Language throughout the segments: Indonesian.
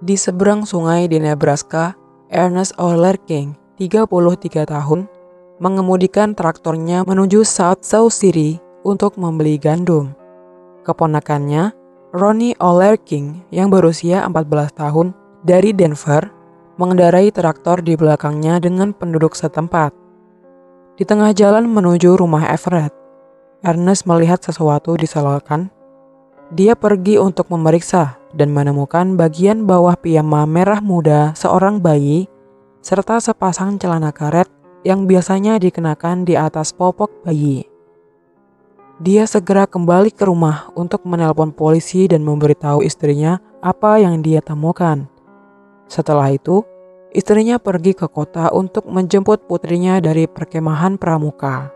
Di seberang sungai di Nebraska, Ernest O'Lerking, 33 tahun, mengemudikan traktornya menuju South Sioux City untuk membeli gandum. Keponakannya, Ronnie O'Lerking, yang berusia 14 tahun, dari Denver, mengendarai traktor di belakangnya dengan penduduk setempat. Di tengah jalan menuju rumah Everett, Ernest melihat sesuatu diselokan. Dia pergi untuk memeriksa dan menemukan bagian bawah piyama merah muda seorang bayi serta sepasang celana karet yang biasanya dikenakan di atas popok bayi. Dia segera kembali ke rumah untuk menelpon polisi dan memberitahu istrinya apa yang dia temukan. Setelah itu, istrinya pergi ke kota untuk menjemput putrinya dari perkemahan pramuka.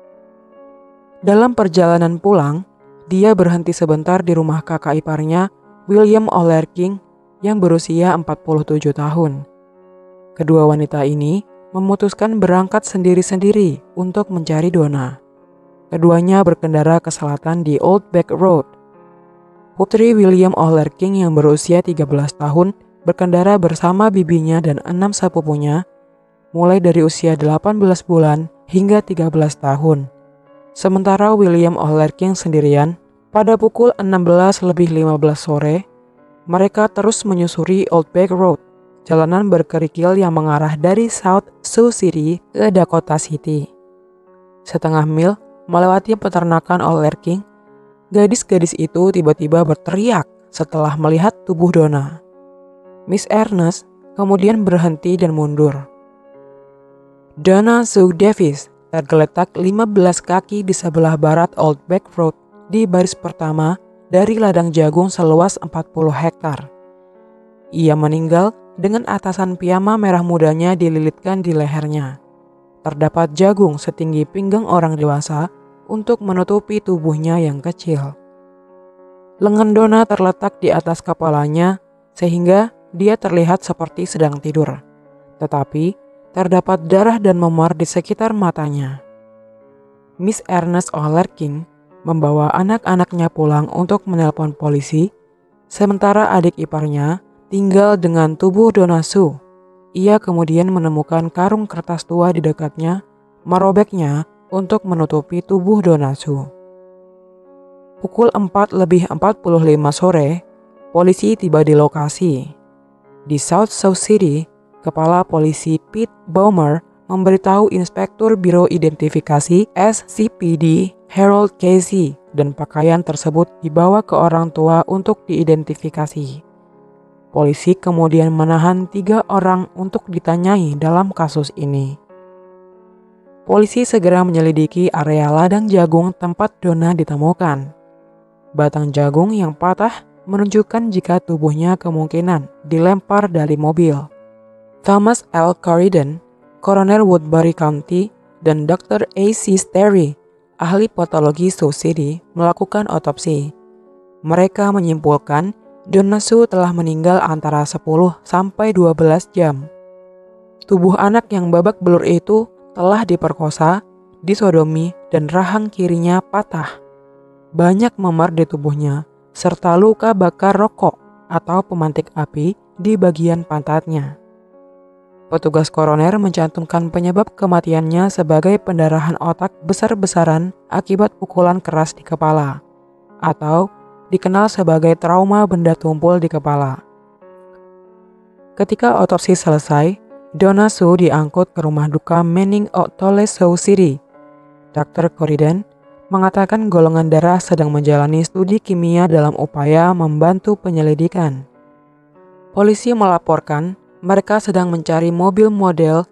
Dalam perjalanan pulang, dia berhenti sebentar di rumah kakak iparnya, William O'Lerking, yang berusia 47 tahun. Kedua wanita ini memutuskan berangkat sendiri-sendiri untuk mencari Donna. Keduanya berkendara ke selatan di Old Back Road. Putri William O'Lerking yang berusia 13 tahun berkendara bersama bibinya dan 6 sepupunya, mulai dari usia 18 bulan hingga 13 tahun. Sementara William O'Lerking sendirian, pada pukul 16:15 sore, mereka terus menyusuri Old Back Road, jalanan berkerikil yang mengarah dari South Sioux City ke Dakota City. Setengah mil melewati peternakan O'Lerking, gadis-gadis itu tiba-tiba berteriak setelah melihat tubuh Donna. Miss Ernest kemudian berhenti dan mundur. Donna Sue Davis tergeletak 15 kaki di sebelah barat Old Back Road di baris pertama dari ladang jagung seluas 40 hektar. Ia meninggal dengan atasan piyama merah mudanya dililitkan di lehernya. Terdapat jagung setinggi pinggang orang dewasa untuk menutupi tubuhnya yang kecil. Lengan Donna terletak di atas kepalanya sehingga dia terlihat seperti sedang tidur. Tetapi terdapat darah dan memar di sekitar matanya. Miss Ernest O'Lerking membawa anak-anaknya pulang untuk menelpon polisi, sementara adik iparnya tinggal dengan tubuh Donna Sue. Ia kemudian menemukan karung kertas tua di dekatnya, merobeknya untuk menutupi tubuh Donna Sue. Pukul 4:45 sore, polisi tiba di lokasi. Di South Sioux City, Kepala Polisi Pete Baumer memberitahu Inspektur Biro Identifikasi SCPD Harold Casey dan pakaian tersebut dibawa ke orang tua untuk diidentifikasi. Polisi kemudian menahan 3 orang untuk ditanyai dalam kasus ini. Polisi segera menyelidiki area ladang jagung tempat Donna ditemukan. Batang jagung yang patah menunjukkan jika tubuhnya kemungkinan dilempar dari mobil. Thomas L. Corridon, Koroner Woodbury County, dan Dr. A.C. Sterry, ahli patologi Sioux City, melakukan otopsi. Mereka menyimpulkan Donna Sue telah meninggal antara 10 sampai 12 jam. Tubuh anak yang babak belur itu telah diperkosa, disodomi, dan rahang kirinya patah. Banyak memar di tubuhnya, serta luka bakar rokok atau pemantik api di bagian pantatnya. Petugas koroner mencantumkan penyebab kematiannya sebagai pendarahan otak besar-besaran akibat pukulan keras di kepala, atau dikenal sebagai trauma benda tumpul di kepala. Ketika otopsi selesai, Donna Sue diangkut ke rumah duka Manning Ottole Sioux City. Dr. Corridon mengatakan golongan darah sedang menjalani studi kimia dalam upaya membantu penyelidikan. Polisi melaporkan mereka sedang mencari mobil model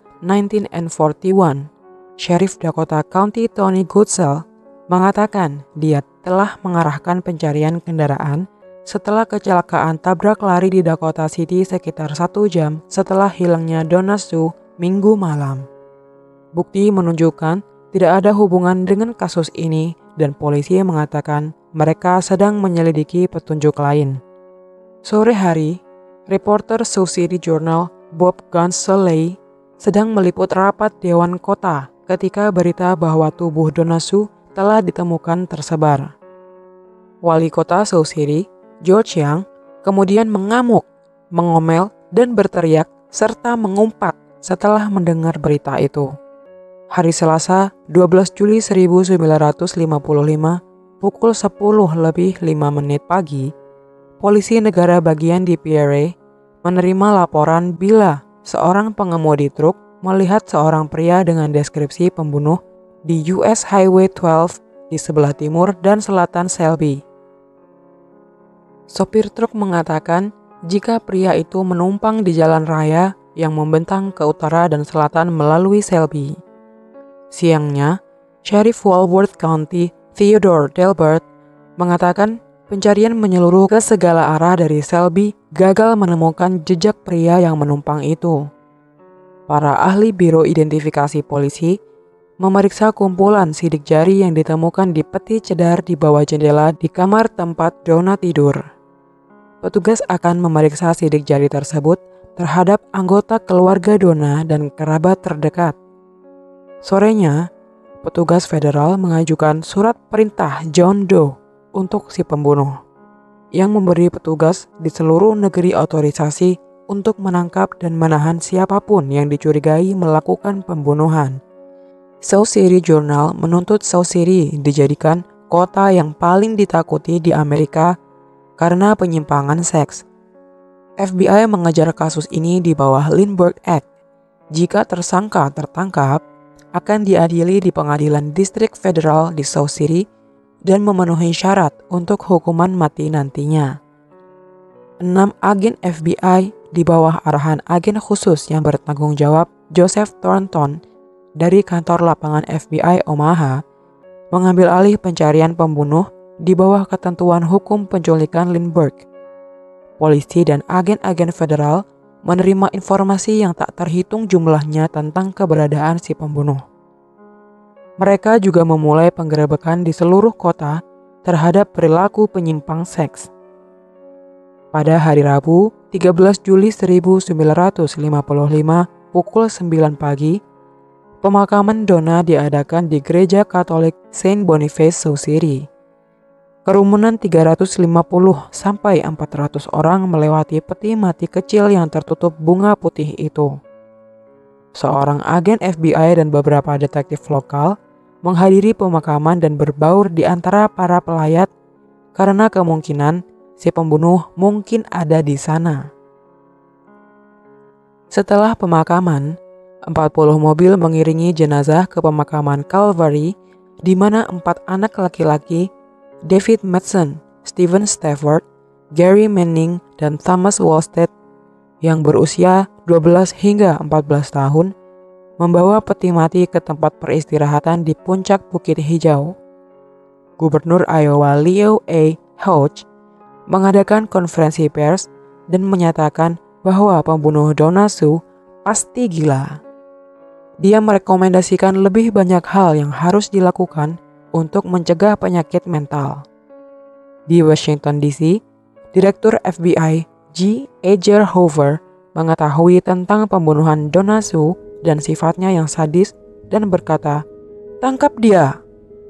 1941. Sheriff Dakota County Tony Goodsell mengatakan dia telah mengarahkan pencarian kendaraan setelah kecelakaan tabrak lari di Dakota City sekitar 1 jam setelah hilangnya Donna Sue Minggu malam. Bukti menunjukkan tidak ada hubungan dengan kasus ini dan polisi mengatakan mereka sedang menyelidiki petunjuk lain. Sore hari, reporter Sioux City Journal Bob Gonsoley sedang meliput rapat Dewan Kota ketika berita bahwa tubuh Donna Sue telah ditemukan tersebar. Wali kota Sioux City, George Young, kemudian mengamuk mengomel, dan berteriak serta mengumpat setelah mendengar berita itu. Hari Selasa, 12 Juli 1955, pukul 10:05 pagi, polisi negara bagian di Pierre menerima laporan bila seorang pengemudi truk melihat seorang pria dengan deskripsi pembunuh di US Highway 12 di sebelah timur dan selatan Selby. Sopir truk mengatakan jika pria itu menumpang di jalan raya yang membentang ke utara dan selatan melalui Selby. Siangnya, Sheriff Walworth County Theodore Delbert mengatakan pencarian menyeluruh ke segala arah dari Selby gagal menemukan jejak pria yang menumpang itu. Para ahli Biro Identifikasi Polisi memeriksa kumpulan sidik jari yang ditemukan di peti cedar di bawah jendela di kamar tempat Donna tidur. Petugas akan memeriksa sidik jari tersebut terhadap anggota keluarga Donna dan kerabat terdekat. Sorenya, petugas federal mengajukan surat perintah John Doe untuk si pembunuh, yang memberi petugas di seluruh negeri otorisasi untuk menangkap dan menahan siapapun yang dicurigai melakukan pembunuhan. Sioux City Journal menuntut Sioux City dijadikan kota yang paling ditakuti di Amerika karena penyimpangan seks. FBI mengejar kasus ini di bawah Lindbergh Act. Jika tersangka tertangkap, akan diadili di pengadilan distrik federal di Sioux City dan memenuhi syarat untuk hukuman mati nantinya. 6 agen FBI di bawah arahan agen khusus yang bertanggung jawab Joseph Thornton dari kantor lapangan FBI Omaha mengambil alih pencarian pembunuh di bawah ketentuan hukum penculikan Lindbergh. Polisi dan agen-agen federal menerima informasi yang tak terhitung jumlahnya tentang keberadaan si pembunuh. Mereka juga memulai penggerebekan di seluruh kota terhadap perilaku penyimpang seks. Pada hari Rabu, 13 Juli 1955, pukul 9 pagi, pemakaman Donna diadakan di Gereja Katolik Saint Boniface, Sioux City. Kerumunan 350 sampai 400 orang melewati peti mati kecil yang tertutup bunga putih itu. Seorang agen FBI dan beberapa detektif lokal menghadiri pemakaman dan berbaur di antara para pelayat karena kemungkinan si pembunuh mungkin ada di sana. Setelah pemakaman, 40 mobil mengiringi jenazah ke pemakaman Calvary, di mana 4 anak laki-laki, David Madsen, Stephen Stafford, Gary Manning, dan Thomas Wolstead, yang berusia 12 hingga 14 tahun, membawa peti mati ke tempat peristirahatan di puncak Bukit Hijau. Gubernur Iowa Leo A. Hodge mengadakan konferensi pers dan menyatakan bahwa pembunuh Donna Sue pasti gila. Dia merekomendasikan lebih banyak hal yang harus dilakukan untuk mencegah penyakit mental. Di Washington DC, Direktur FBI G. Edgar Hoover mengetahui tentang pembunuhan Donna Sue dan sifatnya yang sadis dan berkata, "Tangkap dia!"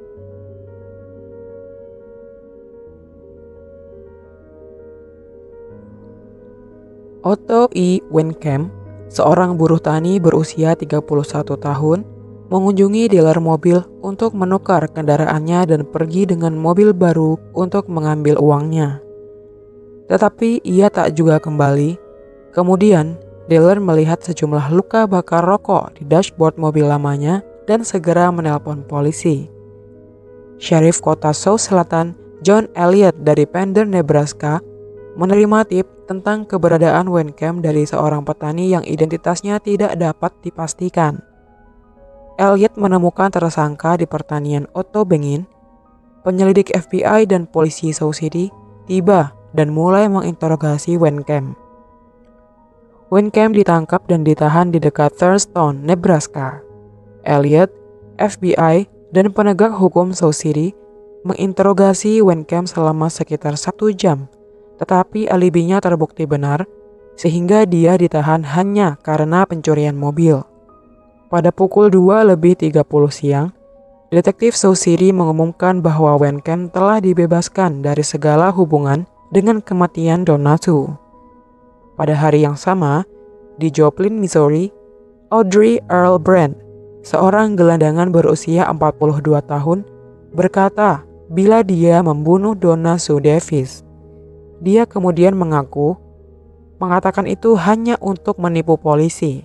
Otto E. Wincamp, seorang buruh tani berusia 31 tahun, mengunjungi dealer mobil untuk menukar kendaraannya dan pergi dengan mobil baru untuk mengambil uangnya. Tetapi ia tak juga kembali. Kemudian, dealer melihat sejumlah luka bakar rokok di dashboard mobil lamanya dan segera menelpon polisi. Sheriff Kota Sioux Selatan John Elliott dari Pender, Nebraska, menerima tip tentang keberadaan Wincamp dari seorang petani yang identitasnya tidak dapat dipastikan. Elliott menemukan tersangka di pertanian Otto Bengin. Penyelidik FBI dan polisi Sioux City tiba dan mulai menginterogasi Wincamp. Wincamp ditangkap dan ditahan di dekat Thurston, Nebraska. Elliott, FBI, dan penegak hukum Sioux City menginterogasi Wincamp selama sekitar 1 jam. Tetapi alibinya terbukti benar, sehingga dia ditahan hanya karena pencurian mobil. Pada pukul 2:30 siang, detektif Sioux City mengumumkan bahwa Wincamp telah dibebaskan dari segala hubungan dengan kematian Donna Sue. Pada hari yang sama, di Joplin, Missouri, Audrey Earl Brand, seorang gelandangan berusia 42 tahun, berkata bila dia membunuh Donna Sue Davis. Dia kemudian mengatakan itu hanya untuk menipu polisi.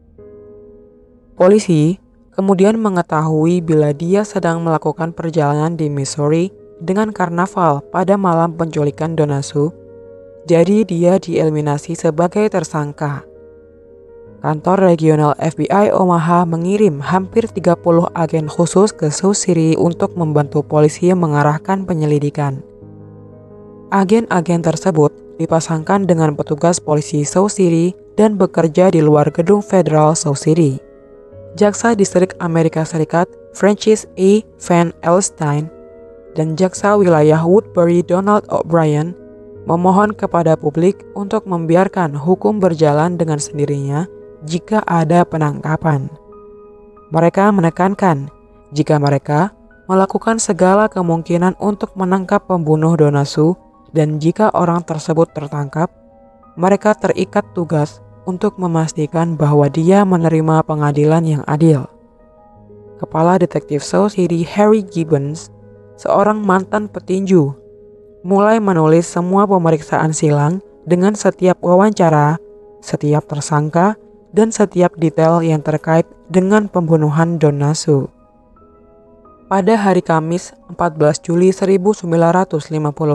Polisi kemudian mengetahui bila dia sedang melakukan perjalanan di Missouri dengan karnaval pada malam penculikan Donna Sue, jadi dia dieliminasi sebagai tersangka. Kantor regional FBI Omaha mengirim hampir 30 agen khusus ke Sioux City untuk membantu polisi mengarahkan penyelidikan. Agen-agen tersebut dipasangkan dengan petugas polisi Sioux City dan bekerja di luar gedung federal Sioux City. Jaksa Distrik Amerika Serikat Francis A. Van Elstein dan Jaksa Wilayah Woodbury Donald O'Brien memohon kepada publik untuk membiarkan hukum berjalan dengan sendirinya jika ada penangkapan. Mereka menekankan jika mereka melakukan segala kemungkinan untuk menangkap pembunuh Donna Sue dan jika orang tersebut tertangkap, mereka terikat tugas untuk memastikan bahwa dia menerima pengadilan yang adil. Kepala Detektif Sioux City Harry Gibbons, seorang mantan petinju, mulai menulis semua pemeriksaan silang dengan setiap wawancara, setiap tersangka, dan setiap detail yang terkait dengan pembunuhan Donna Sue. Pada hari Kamis 14 Juli 1955,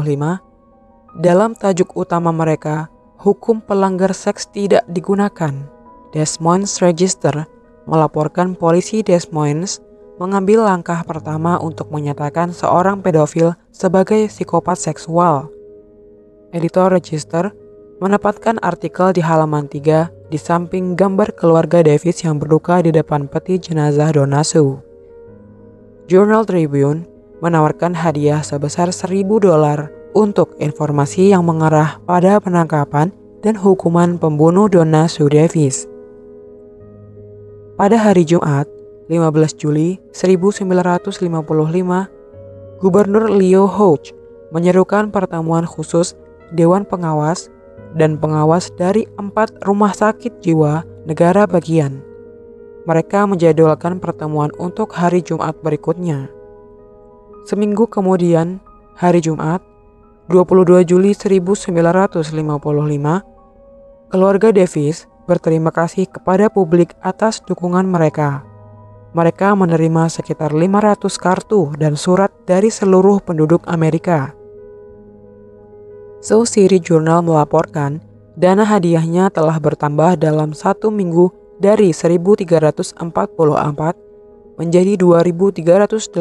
dalam tajuk utama mereka, hukum pelanggar seks tidak digunakan, Des Moines Register melaporkan polisi Des Moines mengambil langkah pertama untuk menyatakan seorang pedofil sebagai psikopat seksual. Editor Register menempatkan artikel di halaman 3 di samping gambar keluarga Davis yang berduka di depan peti jenazah Donna Sue. Journal Tribune menawarkan hadiah sebesar $1.000 untuk informasi yang mengarah pada penangkapan dan hukuman pembunuh Donna Sue Davis. Pada hari Jumat, 15 Juli 1955, Gubernur Leo Hodge menyerukan pertemuan khusus Dewan Pengawas dan pengawas dari 4 rumah sakit jiwa negara bagian. Mereka menjadwalkan pertemuan untuk hari Jumat berikutnya. Seminggu kemudian, hari Jumat, 22 Juli 1955, keluarga Davis berterima kasih kepada publik atas dukungan mereka. Mereka menerima sekitar 500 kartu dan surat dari seluruh penduduk Amerika. Sioux City Journal melaporkan dana hadiahnya telah bertambah dalam 1 minggu dari 1.344 menjadi $2.387.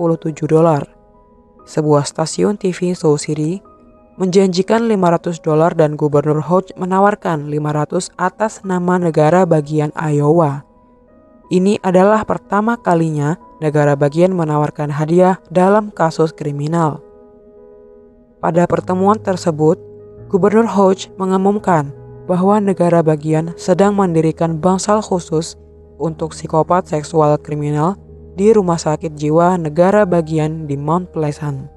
Sebuah stasiun TV Sioux City menjanjikan $500 dan Gubernur Hodge menawarkan $500 atas nama negara bagian Iowa. Ini adalah pertama kalinya negara bagian menawarkan hadiah dalam kasus kriminal. Pada pertemuan tersebut, Gubernur Hodge mengumumkan bahwa negara bagian sedang mendirikan bangsal khusus untuk psikopat seksual kriminal di Rumah Sakit Jiwa Negara Bagian di Mount Pleasant.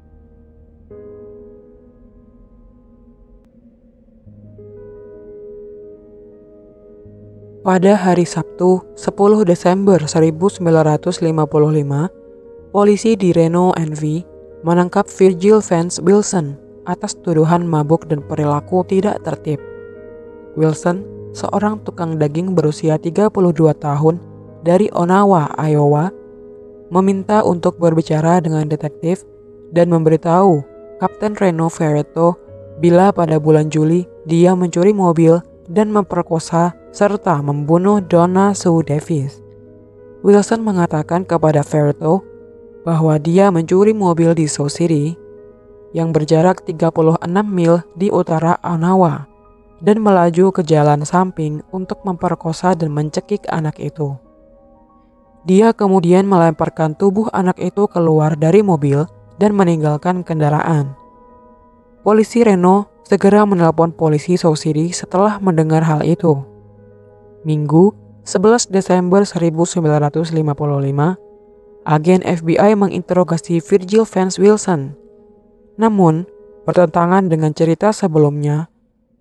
Pada hari Sabtu, 10 Desember 1955, polisi di Reno, NV menangkap Virgil Vance Wilson atas tuduhan mabuk dan perilaku tidak tertib. Wilson, seorang tukang daging berusia 32 tahun dari Onawa, Iowa, meminta untuk berbicara dengan detektif dan memberitahu Kapten Reno Ferretto bila pada bulan Juli dia mencuri mobil dan memperkosa serta membunuh Donna Sue Davis. Wilson mengatakan kepada Ferretto bahwa dia mencuri mobil di Sioux City yang berjarak 36 mil di utara Onawa dan melaju ke jalan samping untuk memperkosa dan mencekik anak itu. Dia kemudian melemparkan tubuh anak itu keluar dari mobil dan meninggalkan kendaraan. Polisi Reno segera menelpon polisi Sioux City setelah mendengar hal itu. Minggu 11 Desember 1955, agen FBI menginterogasi Virgil Vance Wilson. Namun, bertentangan dengan cerita sebelumnya,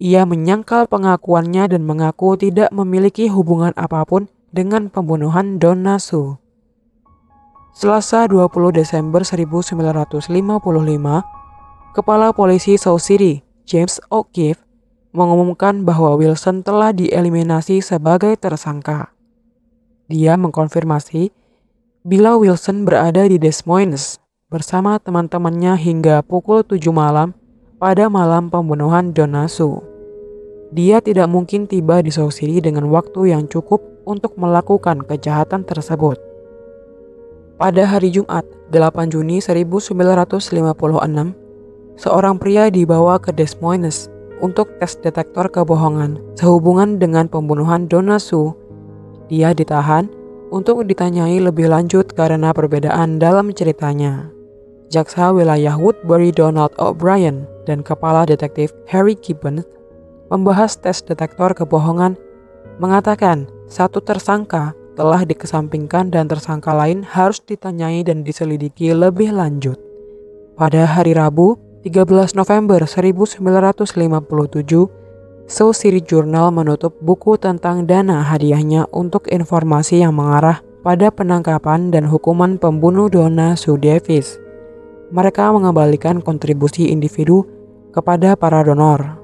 Ia menyangkal pengakuannya dan mengaku tidak memiliki hubungan apapun dengan pembunuhan Donna Sue. Selasa 20 Desember 1955, Kepala Polisi Sioux City, James O'Keefe, mengumumkan bahwa Wilson telah dieliminasi sebagai tersangka. Dia mengkonfirmasi bila Wilson berada di Des Moines bersama teman-temannya hingga pukul 7 malam pada malam pembunuhan Donna Sue. Dia tidak mungkin tiba di Sioux City dengan waktu yang cukup untuk melakukan kejahatan tersebut. Pada hari Jumat, 8 Juni 1956, seorang pria dibawa ke Des Moines untuk tes detektor kebohongan sehubungan dengan pembunuhan Donna Sue. Dia ditahan untuk ditanyai lebih lanjut karena perbedaan dalam ceritanya. Jaksa wilayah Woodbury Donald O'Brien dan Kepala Detektif Harry Gibbons membahas tes detektor kebohongan, mengatakan satu tersangka telah dikesampingkan dan tersangka lain harus ditanyai dan diselidiki lebih lanjut. Pada hari Rabu, 13 November 1957, Sioux City Journal menutup buku tentang dana hadiahnya untuk informasi yang mengarah pada penangkapan dan hukuman pembunuh Donna Sue Davis. Mereka mengembalikan kontribusi individu kepada para donor.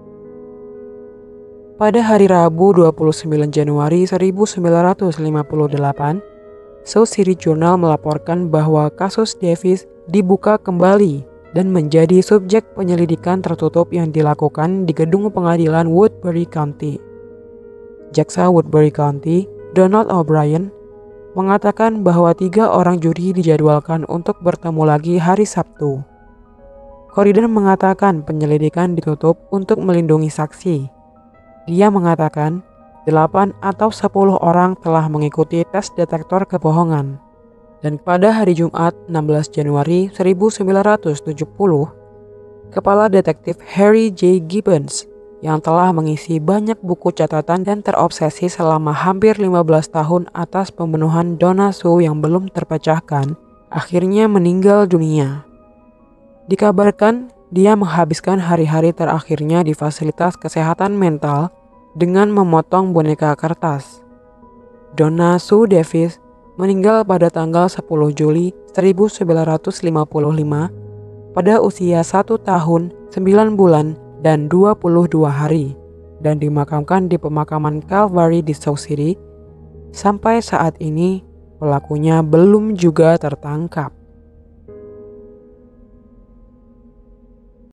Pada hari Rabu 29 Januari 1958, Sioux City Journal melaporkan bahwa kasus Davis dibuka kembali dan menjadi subjek penyelidikan tertutup yang dilakukan di gedung pengadilan Woodbury County. Jaksa Woodbury County, Donald O'Brien, mengatakan bahwa 3 orang juri dijadwalkan untuk bertemu lagi hari Sabtu. Corridan mengatakan penyelidikan ditutup untuk melindungi saksi. Dia mengatakan 8 atau 10 orang telah mengikuti tes detektor kebohongan. Dan pada hari Jumat 16 Januari 1970, Kepala Detektif Harry J. Gibbons yang telah mengisi banyak buku catatan dan terobsesi selama hampir 15 tahun atas pembunuhan Donna Sue yang belum terpecahkan, akhirnya meninggal dunia. Dikabarkan dia menghabiskan hari-hari terakhirnya di fasilitas kesehatan mental dengan memotong boneka kertas. Donna Sue Davis meninggal pada tanggal 10 Juli 1955 pada usia 1 tahun, 9 bulan, dan 22 hari dan dimakamkan di pemakaman Calvary di Sioux City. Sampai saat ini, pelakunya belum juga tertangkap.